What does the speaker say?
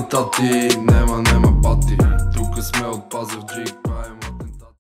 тати, нема пати. Тука сме от Пазарджик, правим